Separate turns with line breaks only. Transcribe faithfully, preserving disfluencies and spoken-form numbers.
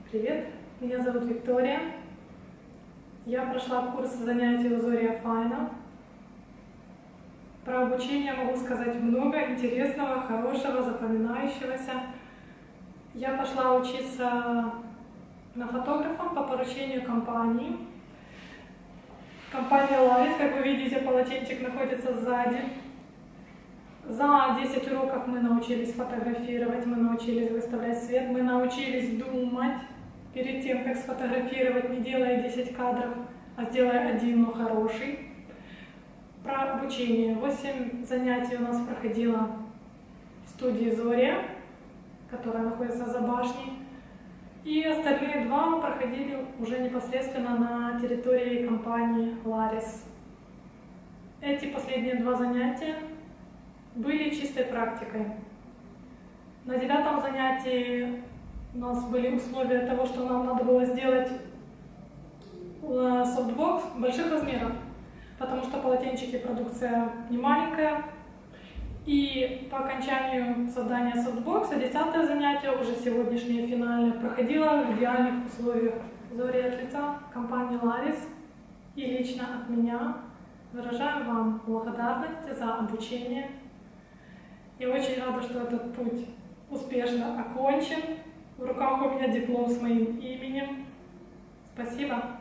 Привет, меня зовут Виктория. Я прошла курс занятий у Зория Файна. Про обучение могу сказать много интересного, хорошего, запоминающегося. Я пошла учиться на фотографа по поручению компании. Компания Ларис, как вы видите, полотенчик находится сзади. За десять уроков мы научились фотографировать, мы научились выставлять свет, мы научились думать перед тем, как сфотографировать, не делая десять кадров, а сделая один, но хороший. Про обучение. восемь занятий у нас проходило в студии Зория, которая находится за башней. И остальные два проходили уже непосредственно на территории компании Ларис. Эти последние два занятия были чистой практикой. На девятом занятии у нас были условия того, что нам надо было сделать софтбокс больших размеров, потому что полотенчики продукция не маленькая. И по окончанию создания софтбокса десятое занятие, уже сегодняшнее финальное, проходило в идеальных условиях. Зория, от лица компании Ларис и лично от меня выражаю вам благодарность за обучение. Я очень рада, что этот путь успешно окончен. В руках у меня диплом с моим именем. Спасибо.